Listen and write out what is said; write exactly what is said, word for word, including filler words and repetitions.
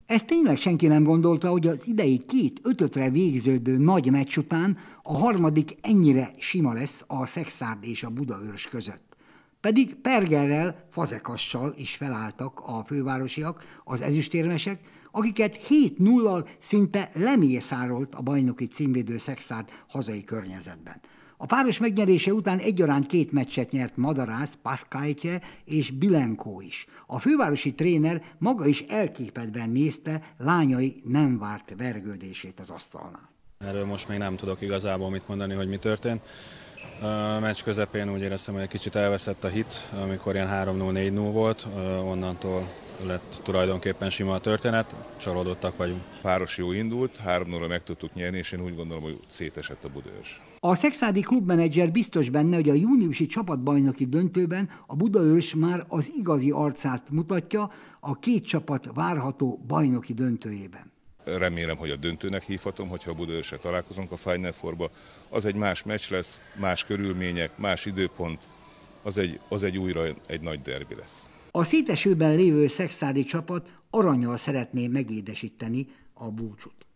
Ezt tényleg senki nem gondolta, hogy az idei két ötötre végződő nagy meccs után a harmadik ennyire sima lesz a Szekszárd és a Budaörs között. Pedig Pergerrel, Fazekassal is felálltak a fővárosiak, az ezüstérmesek, akiket hét nullal szinte lemészárolt a bajnoki címvédő Szekszárd hazai környezetben. A páros megnyerése után egyaránt két meccset nyert Madarász, Paskajtje és Bilenko is. A fővárosi tréner maga is elképedven nézte lányai nem várt vergődését az asztalnál. Erről most még nem tudok igazából mit mondani, hogy mi történt. A meccs közepén úgy éreztem, hogy egy kicsit elveszett a hit, amikor ilyen három null négy null volt, onnantól lett tulajdonképpen sima a történet, csalódottak vagyunk. Páros jó indult, három nullra meg tudtuk nyerni, és én úgy gondolom, hogy szétesett a Budaörs. A szekszárdi klubmenedzser biztos benne, hogy a júniusi csapatbajnoki döntőben a Budaörs már az igazi arcát mutatja a két csapat várható bajnoki döntőjében. Remélem, hogy a döntőnek hívhatom, hogyha a Budaörsre találkozunk a Final Fourba. Az egy más meccs lesz, más körülmények, más időpont, az egy, az egy újra egy nagy derbi lesz. A szétesőben lévő szekszárdi csapat arannyal szeretné megédesíteni a búcsút.